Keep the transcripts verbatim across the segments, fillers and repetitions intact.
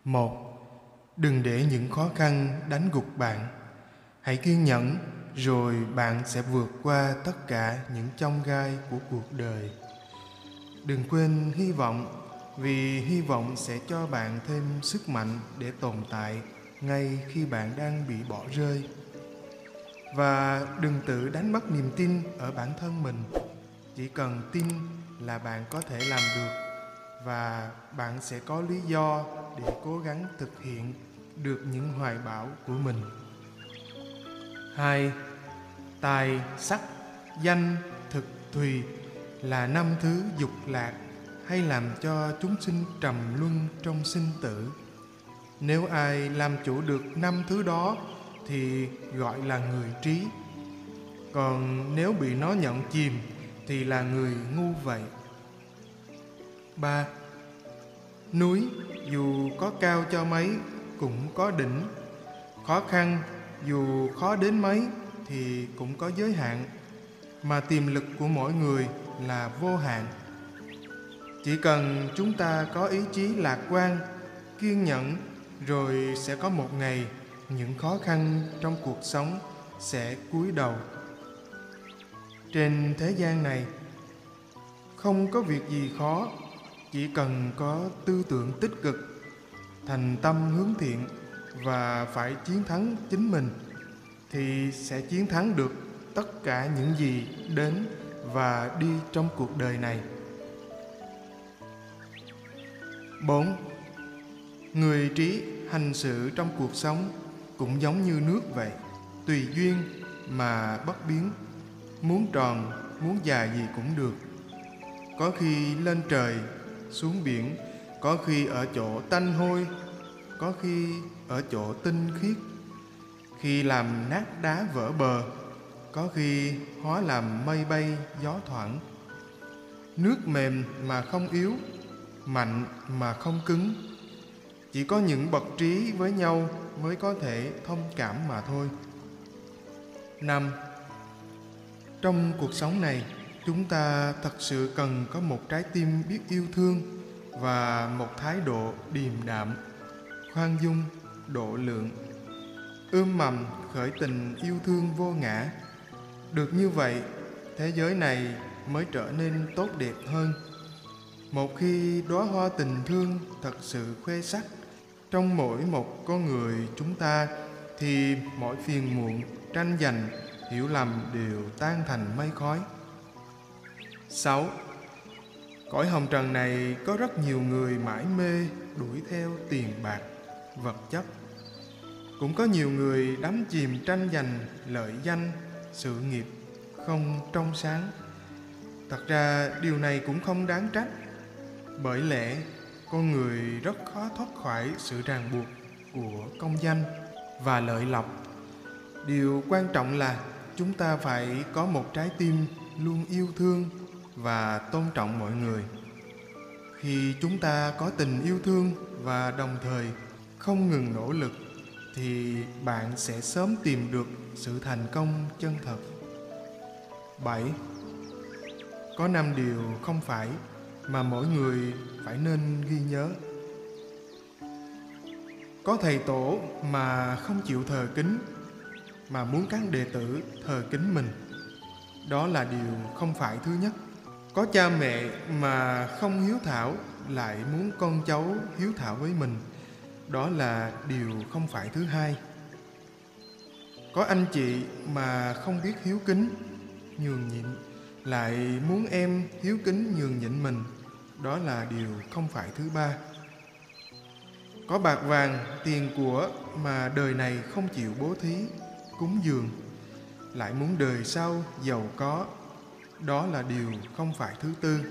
Một, đừng để những khó khăn đánh gục bạn. Hãy kiên nhẫn, rồi bạn sẽ vượt qua tất cả những chông gai của cuộc đời. Đừng quên hy vọng, vì hy vọng sẽ cho bạn thêm sức mạnh để tồn tại ngay khi bạn đang bị bỏ rơi. Và đừng tự đánh mất niềm tin ở bản thân mình. Chỉ cần tin là bạn có thể làm được, và bạn sẽ có lý do để cố gắng thực hiện được những hoài bão của mình. Hai, tài, sắc, danh, thực, thùy là năm thứ dục lạc hay làm cho chúng sinh trầm luân trong sinh tử. Nếu ai làm chủ được năm thứ đó thì gọi là người trí. Còn nếu bị nó nhận chìm thì là người ngu vậy. Ba, núi dù có cao cho mấy cũng có đỉnh. Khó khăn dù khó đến mấy thì cũng có giới hạn, mà tiềm lực của mỗi người là vô hạn. Chỉ cần chúng ta có ý chí lạc quan, kiên nhẫn, rồi sẽ có một ngày những khó khăn trong cuộc sống sẽ cúi đầu. Trên thế gian này không có việc gì khó, chỉ cần có tư tưởng tích cực, thành tâm hướng thiện và phải chiến thắng chính mình thì sẽ chiến thắng được tất cả những gì đến và đi trong cuộc đời này. Bốn, người trí hành sự trong cuộc sống cũng giống như nước vậy, tùy duyên mà bất biến, muốn tròn, muốn dài gì cũng được. Có khi lên trời, xuống biển, có khi ở chỗ tanh hôi, có khi ở chỗ tinh khiết, khi làm nát đá vỡ bờ, có khi hóa làm mây bay gió thoảng. Nước mềm mà không yếu, mạnh mà không cứng. Chỉ có những bậc trí với nhau mới có thể thông cảm mà thôi. Năm, trong cuộc sống này, chúng ta thật sự cần có một trái tim biết yêu thương và một thái độ điềm đạm, khoan dung, độ lượng, ươm mầm khởi tình yêu thương vô ngã. Được như vậy, thế giới này mới trở nên tốt đẹp hơn. Một khi đóa hoa tình thương thật sự khoe sắc trong mỗi một con người chúng ta, thì mọi phiền muộn, tranh giành, hiểu lầm đều tan thành mây khói. Sáu, cõi hồng trần này có rất nhiều người mải mê đuổi theo tiền bạc, vật chất. Cũng có nhiều người đắm chìm tranh giành lợi danh, sự nghiệp không trong sáng. Thật ra điều này cũng không đáng trách, bởi lẽ con người rất khó thoát khỏi sự ràng buộc của công danh và lợi lộc. Điều quan trọng là chúng ta phải có một trái tim luôn yêu thương và tôn trọng mọi người. Khi chúng ta có tình yêu thương và đồng thời không ngừng nỗ lực, thì bạn sẽ sớm tìm được sự thành công chân thật. Bảy, có năm điều không phải mà mỗi người phải nên ghi nhớ. Có thầy tổ mà không chịu thờ kính, mà muốn các đệ tử thờ kính mình. Đó là điều không phải thứ nhất. Có cha mẹ mà không hiếu thảo, lại muốn con cháu hiếu thảo với mình. Đó là điều không phải thứ hai. Có anh chị mà không biết hiếu kính, nhường nhịn, lại muốn em hiếu kính nhường nhịn mình. Đó là điều không phải thứ ba. Có bạc vàng, tiền của mà đời này không chịu bố thí, cúng dường, lại muốn đời sau giàu có. Đó là điều không phải thứ tư.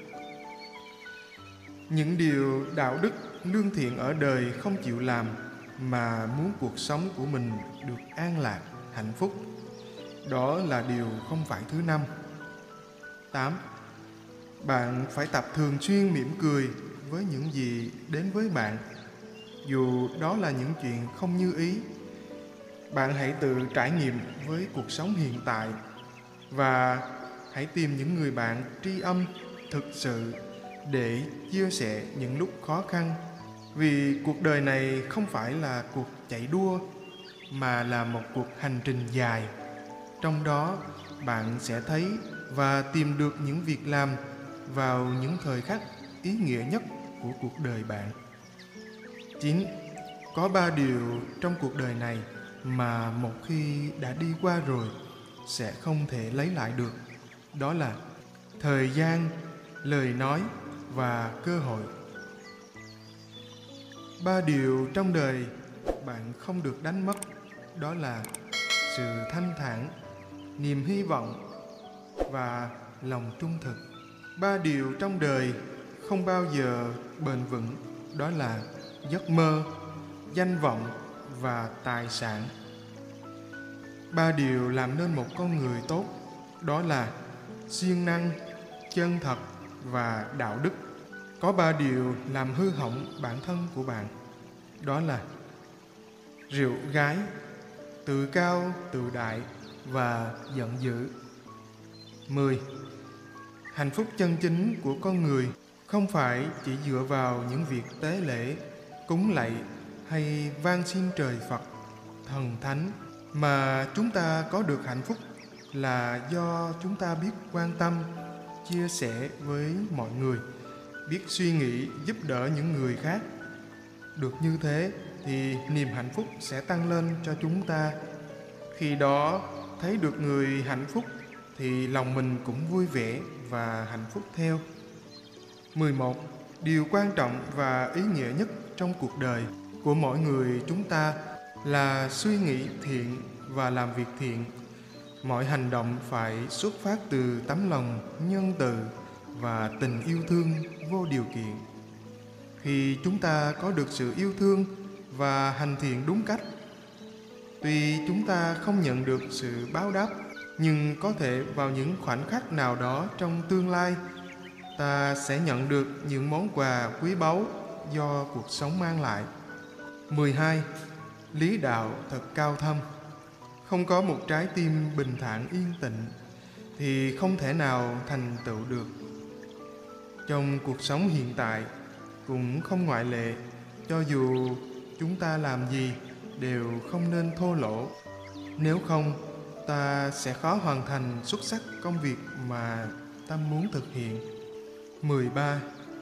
Những điều đạo đức, lương thiện ở đời không chịu làm, mà muốn cuộc sống của mình được an lạc, hạnh phúc. Đó là điều không phải thứ năm. Tám, bạn phải tập thường xuyên mỉm cười với những gì đến với bạn, dù đó là những chuyện không như ý. Bạn hãy tự trải nghiệm với cuộc sống hiện tại, và hãy tìm những người bạn tri âm thực sự để chia sẻ những lúc khó khăn, Vì cuộc đời này không phải là cuộc chạy đua, mà là một cuộc hành trình dài. Trong đó bạn sẽ thấy và tìm được những việc làm vào những thời khắc ý nghĩa nhất của cuộc đời bạn. chín. Có ba điều trong cuộc đời này mà một khi đã đi qua rồi sẽ không thể lấy lại được. Đó là thời gian, lời nói và cơ hội. Ba điều trong đời bạn không được đánh mất, đó là sự thanh thản, niềm hy vọng và lòng trung thực. Ba điều trong đời không bao giờ bền vững, đó là giấc mơ, danh vọng và tài sản. Ba điều làm nên một con người tốt, đó là siêng năng, chân thật và đạo đức. Có ba điều làm hư hỏng bản thân của bạn, đó là rượu gái, tự cao tự đại và giận dữ. mười. Hạnh phúc chân chính của con người không phải chỉ dựa vào những việc tế lễ, cúng lạy hay van xin trời Phật, thần thánh, mà chúng ta có được hạnh phúc là do chúng ta biết quan tâm, chia sẻ với mọi người, biết suy nghĩ giúp đỡ những người khác. Được như thế thì niềm hạnh phúc sẽ tăng lên cho chúng ta. Khi đó thấy được người hạnh phúc thì lòng mình cũng vui vẻ và hạnh phúc theo. mười một. Điều quan trọng và ý nghĩa nhất trong cuộc đời của mỗi người chúng ta là suy nghĩ thiện và làm việc thiện. Mọi hành động phải xuất phát từ tấm lòng nhân từ và tình yêu thương vô điều kiện. Khi chúng ta có được sự yêu thương và hành thiện đúng cách, tuy chúng ta không nhận được sự báo đáp, nhưng có thể vào những khoảnh khắc nào đó trong tương lai, ta sẽ nhận được những món quà quý báu do cuộc sống mang lại. mười hai. Lý đạo thật cao thâm. Không có một trái tim bình thản yên tĩnh thì không thể nào thành tựu được. Trong cuộc sống hiện tại cũng không ngoại lệ. Cho dù chúng ta làm gì đều không nên thô lỗ, nếu không ta sẽ khó hoàn thành xuất sắc công việc mà ta muốn thực hiện. mười ba.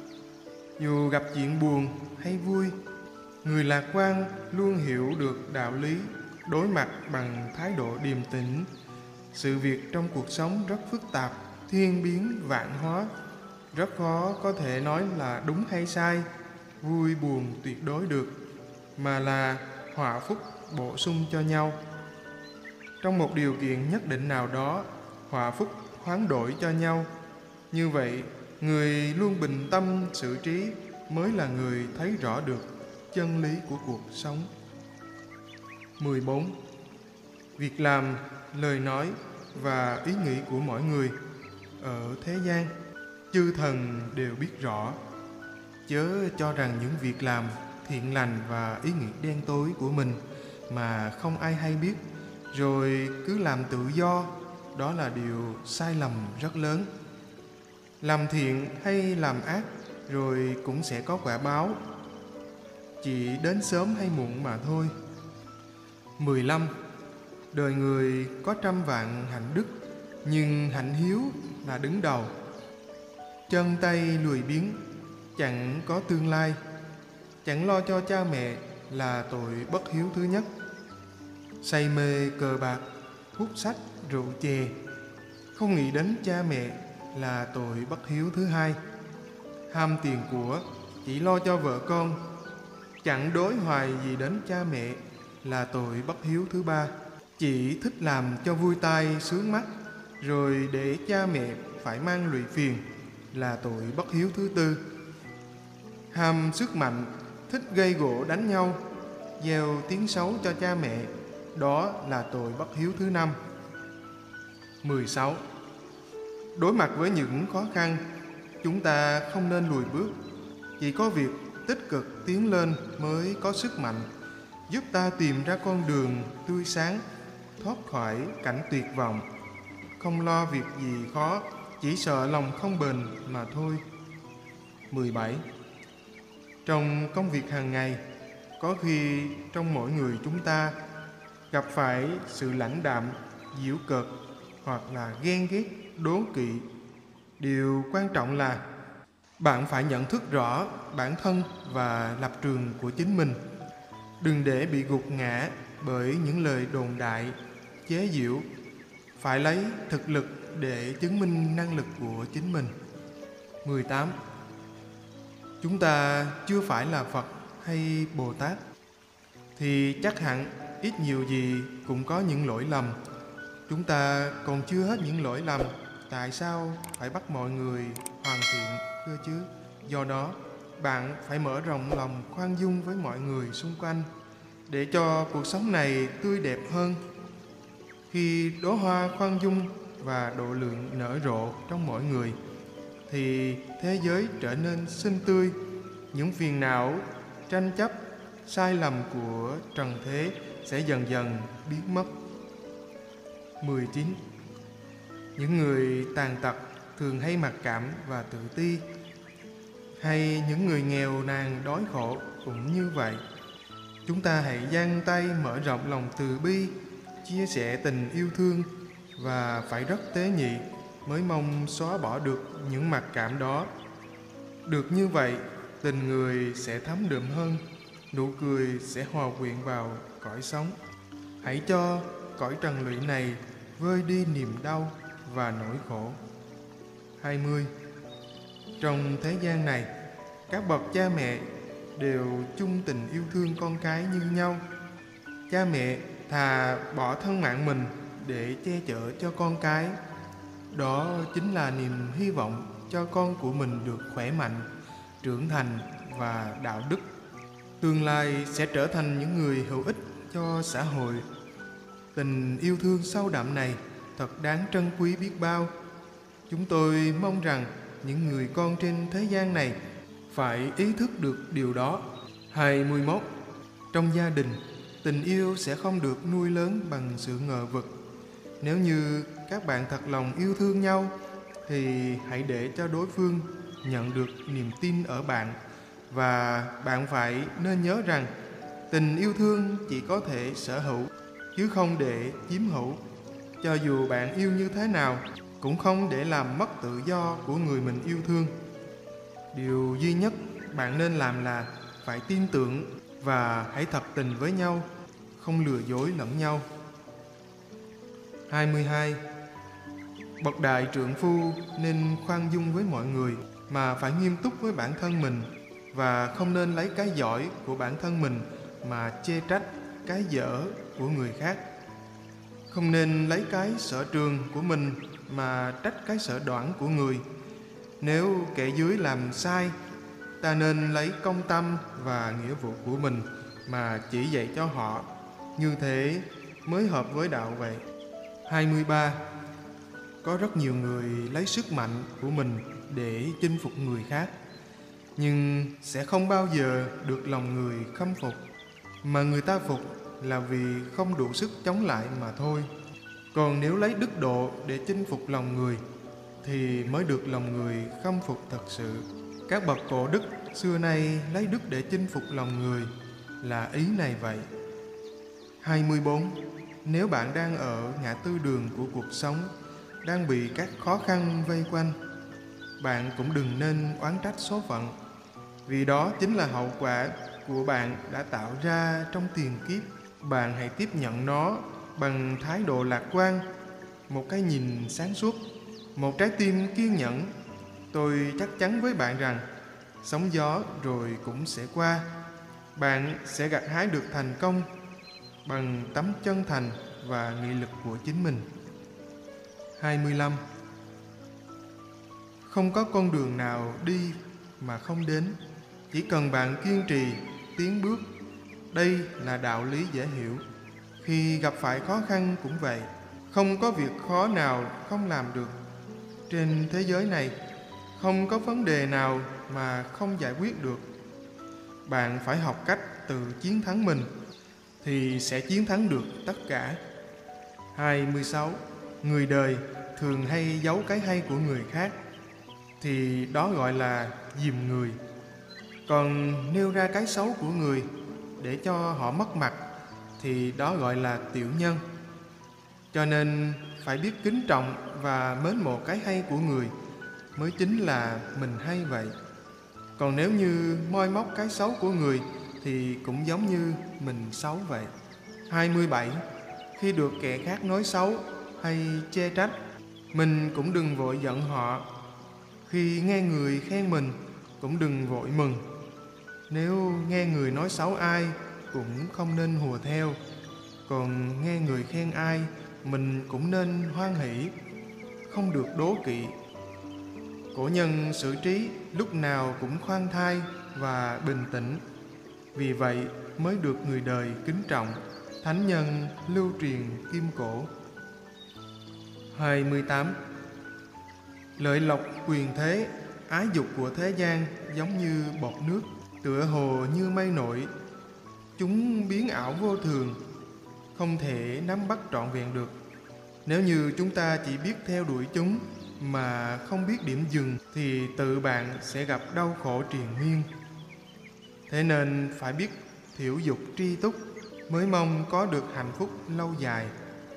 Dù gặp chuyện buồn hay vui, người lạc quan luôn hiểu được đạo lý, đối mặt bằng thái độ điềm tĩnh. Sự việc trong cuộc sống rất phức tạp, thiên biến vạn hóa, rất khó có thể nói là đúng hay sai, vui buồn tuyệt đối được, mà là hòa phúc bổ sung cho nhau. Trong một điều kiện nhất định nào đó, hòa phúc hoán đổi cho nhau. Như vậy, người luôn bình tâm xử trí mới là người thấy rõ được chân lý của cuộc sống. mười bốn. Việc làm, lời nói và ý nghĩ của mỗi người ở thế gian, chư thần đều biết rõ. Chớ cho rằng những việc làm thiện lành và ý nghĩ đen tối của mình mà không ai hay biết, rồi cứ làm tự do, đó là điều sai lầm rất lớn. Làm thiện hay làm ác rồi cũng sẽ có quả báo, chỉ đến sớm hay muộn mà thôi. mười lăm. Đời người có trăm vạn hạnh đức, nhưng hạnh hiếu là đứng đầu. Chân tay lười biếng, chẳng có tương lai, chẳng lo cho cha mẹ là tội bất hiếu thứ nhất. Say mê cờ bạc, hút sách, rượu chè, không nghĩ đến cha mẹ là tội bất hiếu thứ hai. Ham tiền của, chỉ lo cho vợ con, chẳng đối hoài gì đến cha mẹ là tội bất hiếu thứ ba. Chỉ thích làm cho vui tai sướng mắt, rồi để cha mẹ phải mang lụy phiền là tội bất hiếu thứ tư. Ham sức mạnh, thích gây gổ đánh nhau, gieo tiếng xấu cho cha mẹ, đó là tội bất hiếu thứ năm. mười sáu. Đối mặt với những khó khăn, chúng ta không nên lùi bước. Chỉ có việc tích cực tiến lên mới có sức mạnh, giúp ta tìm ra con đường tươi sáng, thoát khỏi cảnh tuyệt vọng. Không lo việc gì khó, chỉ sợ lòng không bền mà thôi. mười bảy. Trong công việc hàng ngày, có khi trong mỗi người chúng ta gặp phải sự lãnh đạm, giễu cợt hoặc là ghen ghét, đố kỵ. Điều quan trọng là bạn phải nhận thức rõ bản thân và lập trường của chính mình. Đừng để bị gục ngã bởi những lời đồn đại, chế giễu. Phải lấy thực lực để chứng minh năng lực của chính mình. mười tám. Chúng ta chưa phải là Phật hay Bồ Tát thì chắc hẳn ít nhiều gì cũng có những lỗi lầm. Chúng ta còn chưa hết những lỗi lầm, tại sao phải bắt mọi người hoàn thiện cơ chứ? Do đó, bạn phải mở rộng lòng khoan dung với mọi người xung quanh để cho cuộc sống này tươi đẹp hơn. Khi đóa hoa khoan dung và độ lượng nở rộ trong mỗi người thì thế giới trở nên xinh tươi. Những phiền não, tranh chấp, sai lầm của trần thế sẽ dần dần biến mất. mười chín. Những người tàn tật thường hay mặc cảm và tự ti, hay những người nghèo nàn đói khổ cũng như vậy. Chúng ta hãy dang tay mở rộng lòng từ bi, chia sẻ tình yêu thương, và phải rất tế nhị mới mong xóa bỏ được những mặc cảm đó. Được như vậy, tình người sẽ thấm đượm hơn, nụ cười sẽ hòa quyện vào cõi sống. Hãy cho cõi trần lụy này vơi đi niềm đau và nỗi khổ. hai mươi. Trong thế gian này, các bậc cha mẹ đều chung tình yêu thương con cái như nhau. Cha mẹ thà bỏ thân mạng mình để che chở cho con cái. Đó chính là niềm hy vọng cho con của mình được khỏe mạnh, trưởng thành và đạo đức. Tương lai sẽ trở thành những người hữu ích cho xã hội. Tình yêu thương sâu đậm này thật đáng trân quý biết bao. Chúng tôi mong rằng những người con trên thế gian này phải ý thức được điều đó. hai mươi mốt. Trong gia đình, tình yêu sẽ không được nuôi lớn bằng sự ngờ vực. Nếu như các bạn thật lòng yêu thương nhau thì hãy để cho đối phương nhận được niềm tin ở bạn. Và bạn phải nên nhớ rằng tình yêu thương chỉ có thể sở hữu chứ không để chiếm hữu. Cho dù bạn yêu như thế nào cũng không để làm mất tự do của người mình yêu thương. Điều duy nhất bạn nên làm là phải tin tưởng và hãy thật tình với nhau, không lừa dối lẫn nhau. hai mươi hai. Bậc đại trượng phu nên khoan dung với mọi người mà phải nghiêm túc với bản thân mình, và không nên lấy cái giỏi của bản thân mình mà chê trách cái dở của người khác. Không nên lấy cái sở trường của mình mà trách cái sở đoản của người. Nếu kẻ dưới làm sai, ta nên lấy công tâm và nghĩa vụ của mình mà chỉ dạy cho họ. Như thế mới hợp với đạo vậy. hai mươi ba. Có rất nhiều người lấy sức mạnh của mình để chinh phục người khác, nhưng sẽ không bao giờ được lòng người khâm phục. Mà người ta phục là vì không đủ sức chống lại mà thôi. Còn nếu lấy đức độ để chinh phục lòng người thì mới được lòng người khâm phục thật sự. Các bậc cổ đức xưa nay lấy đức để chinh phục lòng người là ý này vậy. hai mươi bốn. Nếu bạn đang ở ngã tư đường của cuộc sống, đang bị các khó khăn vây quanh, bạn cũng đừng nên oán trách số phận, vì đó chính là hậu quả của bạn đã tạo ra trong tiền kiếp. Bạn hãy tiếp nhận nó bằng thái độ lạc quan, một cái nhìn sáng suốt, một trái tim kiên nhẫn. Tôi chắc chắn với bạn rằng sóng gió rồi cũng sẽ qua. Bạn sẽ gặt hái được thành công bằng tấm chân thành và nghị lực của chính mình. hai mươi lăm. Không có con đường nào đi mà không đến, chỉ cần bạn kiên trì, tiến bước. Đây là đạo lý dễ hiểu. Khi gặp phải khó khăn cũng vậy, không có việc khó nào không làm được. Trên thế giới này, không có vấn đề nào mà không giải quyết được. Bạn phải học cách tự chiến thắng mình, thì sẽ chiến thắng được tất cả. hai mươi sáu. Người đời thường hay giấu cái hay của người khác, thì đó gọi là dìm người. Còn nêu ra cái xấu của người để cho họ mất mặt thì đó gọi là tiểu nhân. Cho nên phải biết kính trọng và mến mộ cái hay của người mới chính là mình hay vậy. Còn nếu như moi móc cái xấu của người thì cũng giống như mình xấu vậy. hai mươi bảy. Khi được kẻ khác nói xấu hay chê trách, mình cũng đừng vội giận họ. Khi nghe người khen mình, cũng đừng vội mừng. Nếu nghe người nói xấu ai, cũng không nên hùa theo. Còn nghe người khen ai, mình cũng nên hoan hỷ, không được đố kỵ. Cổ nhân xử trí lúc nào cũng khoan thai và bình tĩnh, vì vậy mới được người đời kính trọng, thánh nhân lưu truyền kim cổ. hai mươi tám. Lợi lộc quyền thế, ái dục của thế gian giống như bọt nước, tựa hồ như mây nổi. Chúng biến ảo vô thường, không thể nắm bắt trọn vẹn được. Nếu như chúng ta chỉ biết theo đuổi chúng mà không biết điểm dừng thì tự bạn sẽ gặp đau khổ triền miên. Thế nên phải biết thiểu dục tri túc mới mong có được hạnh phúc lâu dài.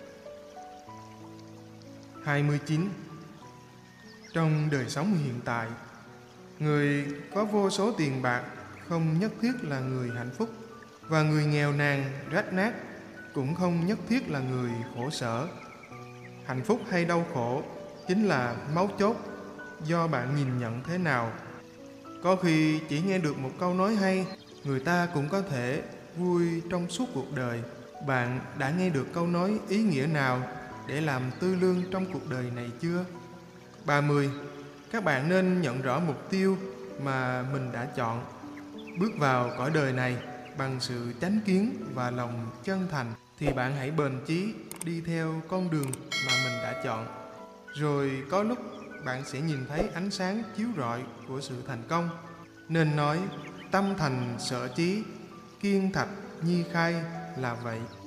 hai mươi chín. Trong đời sống hiện tại, người có vô số tiền bạc không nhất thiết là người hạnh phúc, và người nghèo nàn rách nát cũng không nhất thiết là người khổ sở. Hạnh phúc hay đau khổ chính là mấu chốt do bạn nhìn nhận thế nào. Có khi chỉ nghe được một câu nói hay, người ta cũng có thể vui trong suốt cuộc đời. Bạn đã nghe được câu nói ý nghĩa nào để làm tư lương trong cuộc đời này chưa? ba mươi. Các bạn nên nhận rõ mục tiêu mà mình đã chọn. Bước vào cõi đời này bằng sự chánh kiến và lòng chân thành thì bạn hãy bền chí đi theo con đường mà mình đã chọn. Rồi có lúc bạn sẽ nhìn thấy ánh sáng chiếu rọi của sự thành công. Nên nói tâm thành sở chí, kiên thạch nhi khai là vậy.